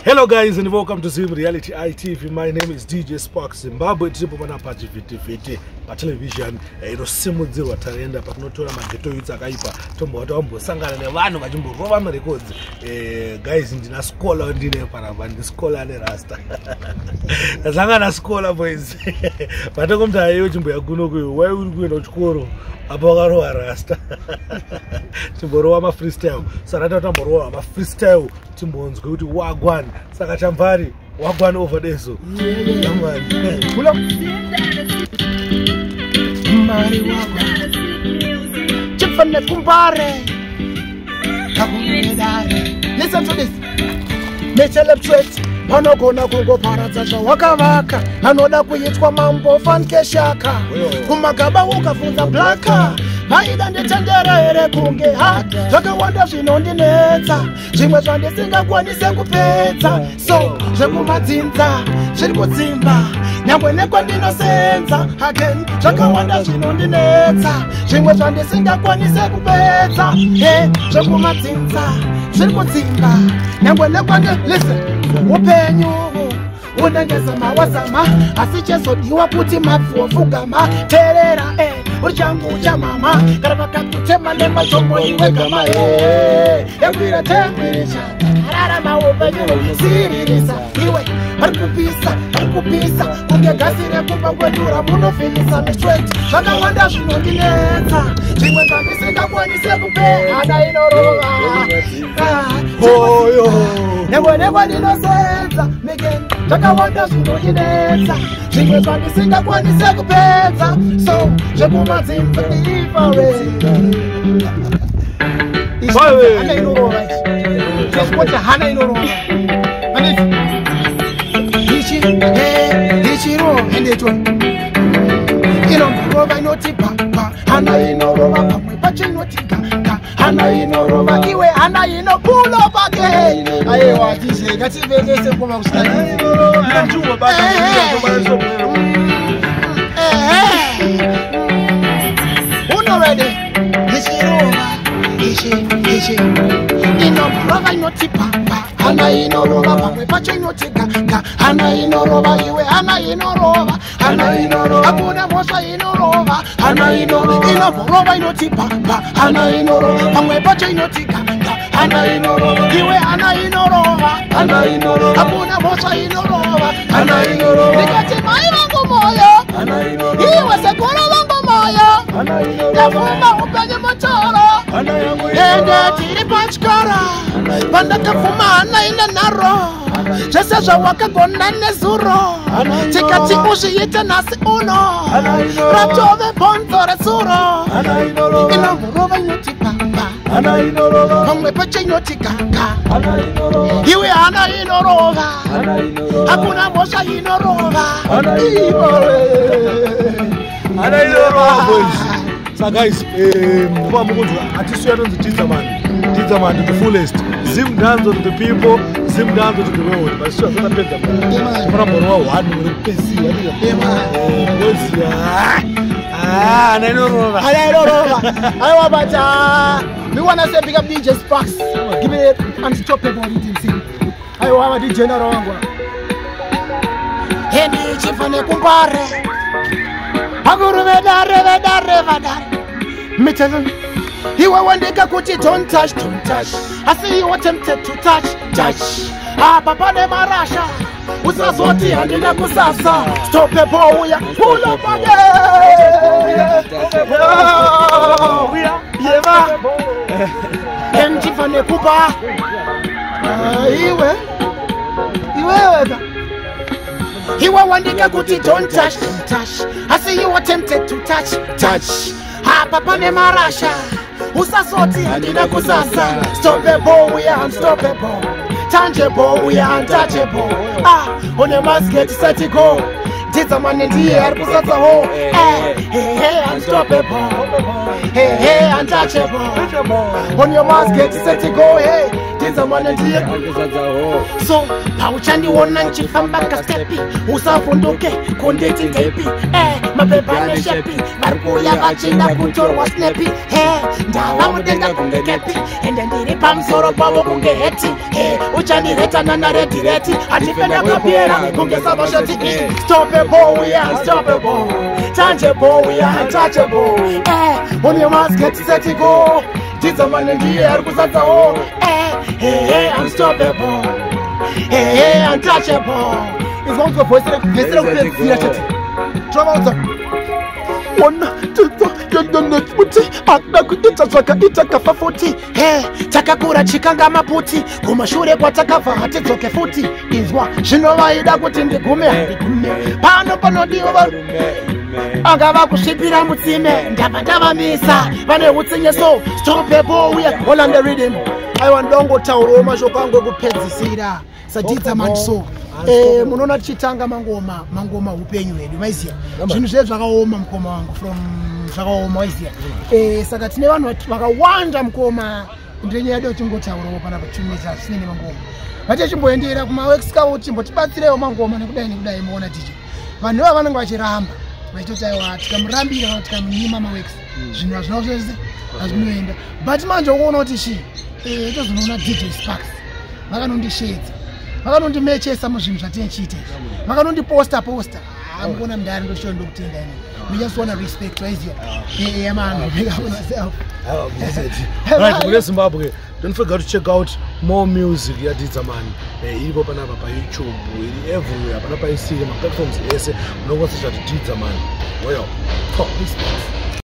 Hello guys and welcome to Zim Reality ITV. My name is DJ Spark Zimbabwe. Tiripo pana pachivhiti pa television inosimudzirwa tarenda patinotora mageto youths akaipa tomboti wambosangana nevanhu vachimborova marecords. Guys ndina scholar ndine panapa ndi scholar nerasta. Ndasangana scholar boys. Patokomta ayo chimboya kuno kuyo why uri kuenda kuchikoro apa wakarowa rasta. Timborowa ma freestyle. Sarata tamborowa ma freestyle timbonzwe kuti wagwan saka chamvari wagwan over deso. Pull up. Mari wagwan chifane kumbare kakumedare. Listen to this. Mecelebrate vanogona kungoparadza zvawakavaka anoda kuitwa mambo fankeshaka kumagaba ukafunza blaka vaida nditendera here kunge hata zvakawanda zvinondinetsa zvimwe zvandisingakwanise kupedza so zvekumadzinza zviri kudzimba nyangwe nekwandinosenza again zvakawanda zvinondinetsa zvimwe zvandisingakwanise kupedza zvekumadzinza zviri kudzimba nyangwe listen upenyu unengezama wazama asi chezodiwa kuti mapfufugama terera uri changu cha mama kana vakakutema nemashombo iwe gama yakwira tembirisha rarama upenyu siririsa iwe arikupisa kunge gasi rekumba kwedura munofilisa misweti zvakawanda zvinondinetsa zvimwe zvandisingakwanise kupedza hana inorova nekwa ndinosenza megen zvakawanda zvinondinetsa zvimwe zvandisingakwanise kupedza so zvekumadzinza hana inorova ichiro endecho inorova inoti papa hana inorova pamwe pacho inoti gaga hana inorova iwe hana inopulo pake aiwa tise ngativekese koma kusana inorova baka unorede ichi inorova inoti papa hana inorova pamwe pacho inoti gaga hana inorova iwe hana inorova hakuna mosha inorova hana inorova inoti papa hana inorova pamwe pacho inoti gaga hana inorova iwe hana inorova hakuna mosha inorova nikati mai vangu moyo iwe sekuru vangu moyo ndafuma upenye motoro ende tiri pachikara pandakafuma hana ine naro zvese zvawakagona nezuro tikati uzviite nhasi uno ratove bhonzo resuro inomborova inoti papa pamwe pacho inoti gaga iwe hana inorova hakuna mosha inorova hana inorova. So guys, Tidzaman to the fullest. Zim down to the people, zim down to the world. But sure, I'm going we want to say big up DJ Sparks. Give me it unstoppable. I want a DJ Narangwa. Henry Chifane Kumpare. Aguru vedare. Me tell him. He want to get don't touch. I see you were tempted to touch. Ah, Papa de Marasha. Usazoti and in a kusasa. Stop the boy, pull up again. Chifane Kupa. He want to get don't touch. I see you were tempted to touch. Ah, Papa de Marasha. Usazoti and in a kusasa. Stop the ball, we are unstoppable. Tangible, we are untouchable. Ah, on a must get set to go. Did the man in the air, Kusasa ho. Hey, unstoppable. Hey, untouchable. On your must get set to go. Hey, Tiza man ndiye so pauchandiona nchifamba kastepi usafunduke kundeti tepi mapepa neshepi barikuya vachinda kutorwa snapi ndava mudenga kunge kepi ende ndiri pamusoro pavo kunge heti uchandireta nana redireti atifenda kapiera kunge sabashati unstoppable, we are unstoppable, tangible, we are untouchable. On your mask, get set to go. Tiza man ndiye arikuzaza ho. Unstoppable, untouchable. It's going to voice it. Trouble. One, two, puti akdakuita chaka futi takakura chikanga maputi kumashure kwa takava hatitoke futi izwa zvinovaida kuti ndigume pano panodiwa anga vakusvipira mutsime ndavamisa vane utsinyeso stoppable we are all on the rhythm aiwa ndongotaurawo mashoko angu ekupedzisira sadidza manso munoona tichitanga mangoma upenyu hwedu maiziya zvinhu zvedu zvakaoma mukoma wangu from zvakaoma waiziya saka tine vanhu vakawanda mukoma ndenye yedu tingotaurawo pana patumisa sinene mangoma vatechimboendera kumaworkscout chimbotibatsirewo mangoma nekudai muona ticho vanhu ava vanenge vachiramba vachitotaiwa tikamurambira kana tikamunyima maworks zvinhu hazvina zvese hazvinoenda but manje ukuona kuti shi tozonoona DJ Sparks vakanondishedza vakanondimechesa muzvinhu zvatinchiita vakanondiposta amukona mndari ndoshona ndokutenda ine we just want to respect right man big up on yourself right kule Zimbabwe don't forget to check out more music ya Tiza man ilipo panapa pa YouTube ili everywhere panapa isiri ma platforms ese unokwanisa kuti Tiza man well respect